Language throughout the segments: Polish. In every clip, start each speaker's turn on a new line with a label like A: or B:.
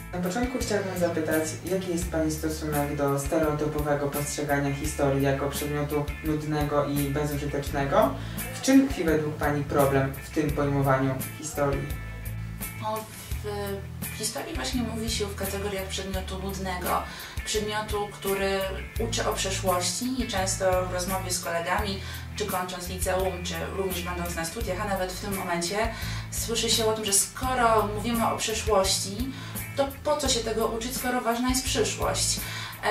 A: Na początku chciałabym zapytać, jaki jest Pani stosunek do stereotypowego postrzegania historii jako przedmiotu nudnego i bezużytecznego? W czym tkwi według Pani problem w tym pojmowaniu historii?
B: W historii właśnie mówi się w kategoriach przedmiotu nudnego, przedmiotu, który uczy o przeszłości i często w rozmowie z kolegami, czy kończąc liceum, czy również będąc na studiach, a nawet w tym momencie, słyszy się o tym, że skoro mówimy o przeszłości, to po co się tego uczyć, skoro ważna jest przyszłość?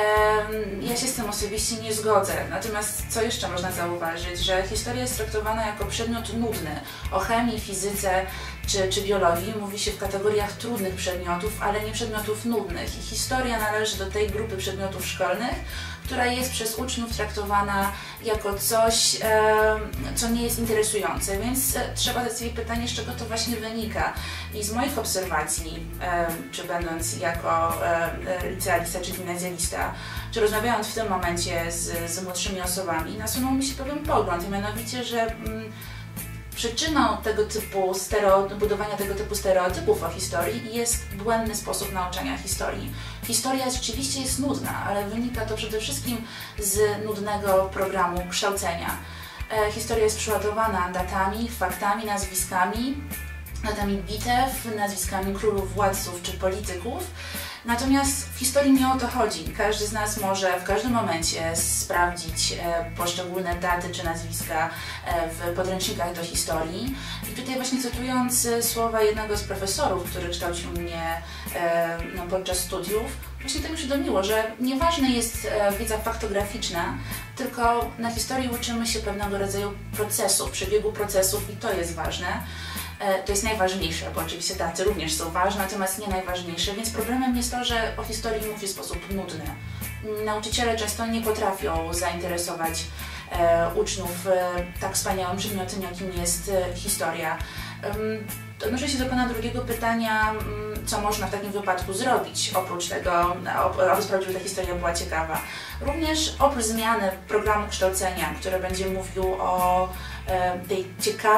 B: Ja się z tym osobiście nie zgodzę, natomiast co jeszcze można zauważyć, że historia jest traktowana jako przedmiot nudny. O chemii, fizyce czy biologii mówi się w kategoriach trudnych przedmiotów, ale nie przedmiotów nudnych. I historia należy do tej grupy przedmiotów szkolnych, która jest przez uczniów traktowana jako coś, co nie jest interesujące, więc trzeba zadać sobie pytanie, z czego to właśnie wynika. I z moich obserwacji, czy będąc jako licealista czy gimnazjalista, czy rozmawiając w tym momencie z młodszymi osobami, nasunął mi się pewien pogląd, mianowicie, że przyczyną budowania tego typu stereotypów o historii jest błędny sposób nauczania historii. Historia rzeczywiście jest nudna, ale wynika to przede wszystkim z nudnego programu kształcenia. Historia jest przeładowana datami, faktami, nazwiskami, datami bitew, nazwiskami królów, władców czy polityków. Natomiast w historii nie o to chodzi. Każdy z nas może w każdym momencie sprawdzić poszczególne daty czy nazwiska w podręcznikach do historii. I tutaj właśnie cytując słowa jednego z profesorów, który kształcił mnie podczas studiów, właśnie to mi uświadomiło, że nieważna jest wiedza faktograficzna, tylko na historii uczymy się pewnego rodzaju procesów, przebiegu procesów i to jest ważne. To jest najważniejsze, bo oczywiście daty również są ważne, natomiast nie najważniejsze, więc problemem jest to, że o historii mówi w sposób nudny. Nauczyciele często nie potrafią zainteresować uczniów tak wspaniałym przedmiotem, jakim jest historia. Odnoszę się do Pana drugiego pytania, co można w takim wypadku zrobić, oprócz tego, aby sprawić, żeby ta historia była ciekawa. Również oprócz zmiany programu kształcenia, który będzie mówił o tej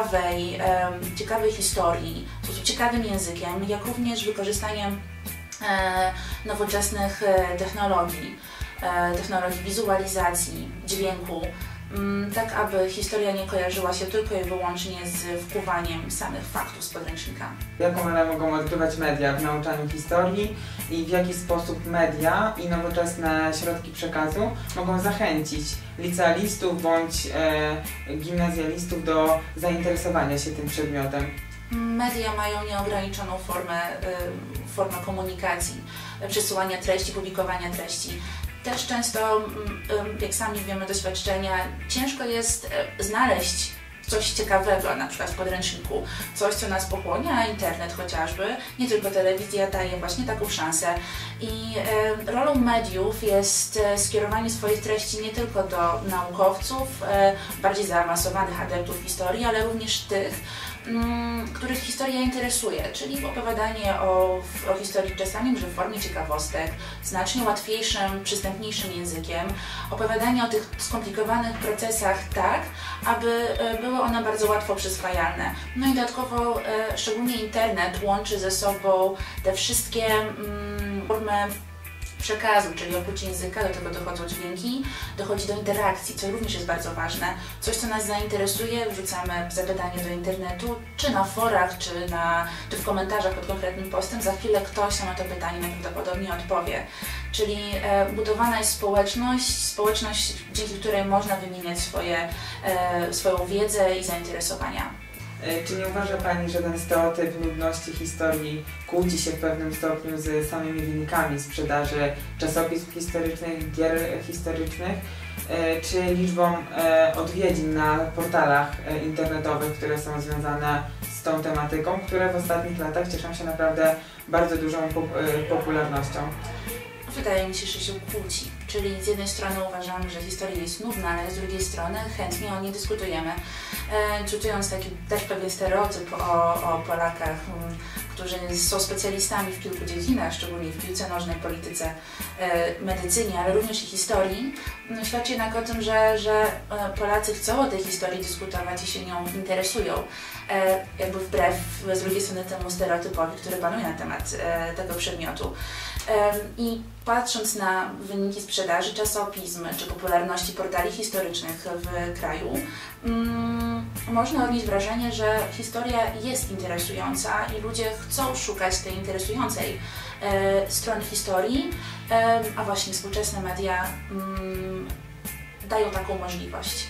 B: ciekawej historii, w sposób ciekawym językiem, jak również wykorzystaniem nowoczesnych technologii wizualizacji, dźwięku, tak aby historia nie kojarzyła się tylko i wyłącznie z wpływaniem samych faktów z podręcznika.
A: Jaką rolę mogą odgrywać media w nauczaniu historii i w jaki sposób media i nowoczesne środki przekazu mogą zachęcić licealistów bądź gimnazjalistów do zainteresowania się tym przedmiotem?
B: Media mają nieograniczoną formę komunikacji, przesyłania treści, publikowania treści. Też często, jak sami wiemy doświadczenia, ciężko jest znaleźć coś ciekawego, na przykład w podręczniku, coś, co nas pochłonia, internet chociażby, nie tylko telewizja daje właśnie taką szansę. I rolą mediów jest skierowanie swoich treści nie tylko do naukowców, bardziej zaawansowanych adeptów historii, ale również tych, których historia interesuje, czyli opowiadanie o historii czasami może w formie ciekawostek, znacznie łatwiejszym, przystępniejszym językiem, opowiadanie o tych skomplikowanych procesach tak, aby były one bardzo łatwo przyswajalne. No i dodatkowo szczególnie internet łączy ze sobą te wszystkie formy przekazu, czyli oprócz języka, do tego dochodzą dźwięki, dochodzi do interakcji, co również jest bardzo ważne. Coś, co nas zainteresuje, wrzucamy zapytanie do internetu, czy na forach, czy w komentarzach pod konkretnym postem, za chwilę ktoś na to pytanie najprawdopodobniej odpowie. Czyli budowana jest społeczność, dzięki której można wymieniać swoją wiedzę i zainteresowania.
A: Czy nie uważa Pani, że ten stereotyp nudności historii kłóci się w pewnym stopniu z samymi wynikami sprzedaży czasopism historycznych, gier historycznych, czy liczbą odwiedzin na portalach internetowych, które są związane z tą tematyką, które w ostatnich latach cieszą się naprawdę bardzo dużą popularnością?
B: Wydaje mi się, że się kłóci. Czyli z jednej strony uważamy, że historia jest nudna, ale z drugiej strony chętnie o niej dyskutujemy. Czytując taki też pewien stereotyp o Polakach, którzy są specjalistami w kilku dziedzinach, szczególnie w piłce nożnej, polityce, medycynie, ale również i historii, świadczy jednak o tym, że Polacy chcą o tej historii dyskutować i się nią interesują. Jakby wbrew z drugiej strony temu stereotypowi, który panuje na temat tego przedmiotu. I patrząc na wyniki sprzedaży czasopism czy popularności portali historycznych w kraju, można odnieść wrażenie, że historia jest interesująca i ludzie chcą szukać tej interesującej strony historii, a właśnie współczesne media dają taką możliwość.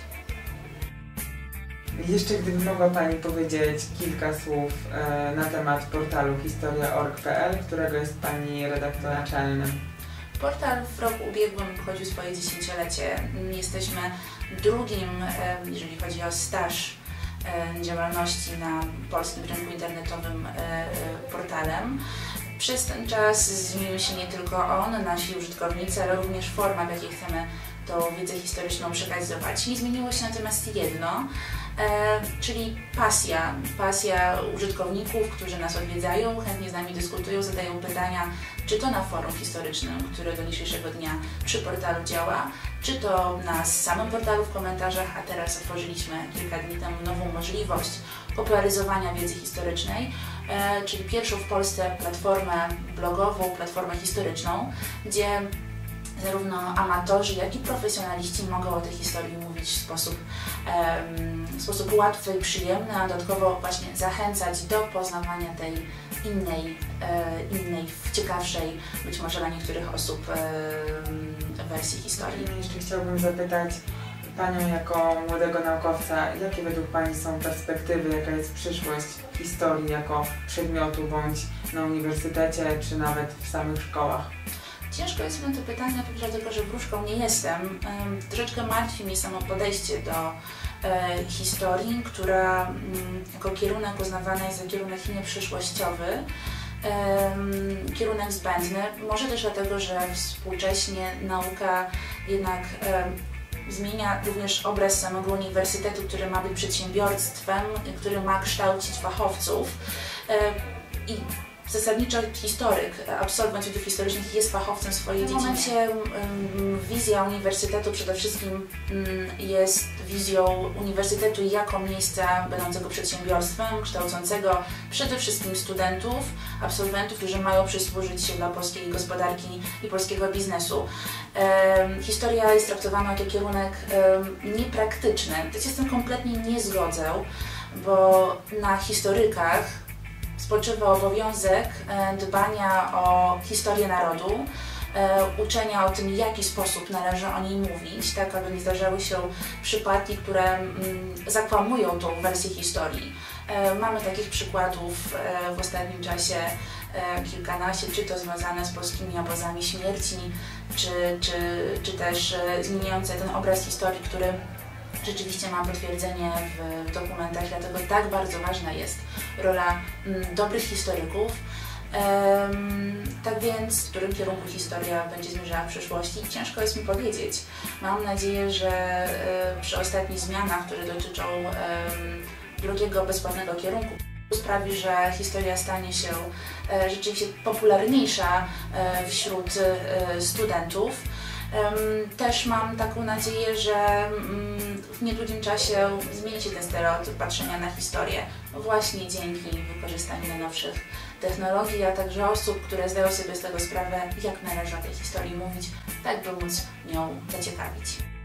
A: Jeszcze gdyby mogła Pani powiedzieć kilka słów na temat portalu historia.org.pl, którego jest Pani redaktorem naczelnym.
B: Portal w roku ubiegłym obchodził swoje 10-lecie. Jesteśmy drugim, jeżeli chodzi o staż działalności na polskim rynku internetowym portalem. Przez ten czas zmienił się nie tylko on, nasi użytkownicy, ale również forma, w jakiej chcemy tą wiedzę historyczną przekazywać. Nie zmieniło się natomiast jedno, czyli pasja użytkowników, którzy nas odwiedzają, chętnie z nami dyskutują, zadają pytania, czy to na forum historycznym, które do dzisiejszego dnia przy portalu działa, czy to na samym portalu w komentarzach, a teraz otworzyliśmy kilka dni temu nową możliwość popularyzowania wiedzy historycznej, czyli pierwszą w Polsce platformę blogową, platformę historyczną, gdzie zarówno amatorzy, jak i profesjonaliści mogą o tej historii mówić w sposób łatwy i przyjemny, a dodatkowo właśnie zachęcać do poznawania tej innej, ciekawszej, być może dla niektórych osób, wersji historii.
A: Jeszcze chciałabym zapytać Panią jako młodego naukowca, jakie według Pani są perspektywy, jaka jest przyszłość historii jako przedmiotu bądź na uniwersytecie, czy nawet w samych szkołach?
B: Ciężko jest mi to pytanie, dlatego że wróżką nie jestem. Troszeczkę martwi mnie samo podejście do historii, która jako kierunek uznawany jest za kierunek nieprzyszłościowy, kierunek zbędny. Może też dlatego, że współcześnie nauka jednak zmienia również obraz samego uniwersytetu, który ma być przedsiębiorstwem, który ma kształcić fachowców. I zasadniczo historyk, absolwent studiów historycznych jest fachowcem w swojej dziedzinie. W tym momencie wizja uniwersytetu przede wszystkim jest wizją uniwersytetu jako miejsca będącego przedsiębiorstwem, kształcącego przede wszystkim studentów, absolwentów, którzy mają przysłużyć się dla polskiej gospodarki i polskiego biznesu. Historia jest traktowana jako kierunek niepraktyczny. Ja się z tym kompletnie nie zgodzę, bo na historykach spoczywa obowiązek dbania o historię narodu, uczenia o tym, w jaki sposób należy o niej mówić, tak aby nie zdarzały się przypadki, które zakłamują tą wersję historii. Mamy takich przykładów w ostatnim czasie kilkanaście, czy to związane z polskimi obozami śmierci, czy też zmieniające ten obraz historii, który rzeczywiście ma potwierdzenie w dokumentach, dlatego tak bardzo ważna jest rola dobrych historyków. Tak więc, w którym kierunku historia będzie zmierzała w przyszłości, ciężko jest mi powiedzieć. Mam nadzieję, że przy ostatnich zmianach, które dotyczą drugiego bezpłatnego kierunku, sprawi, że historia stanie się rzeczywiście popularniejsza wśród studentów. Też mam taką nadzieję, że w niedługim czasie zmieni się ten stereotyp patrzenia na historię właśnie dzięki wykorzystaniu najnowszych technologii, a także osób, które zdają sobie z tego sprawę, jak należy o tej historii mówić, tak by móc nią zaciekawić.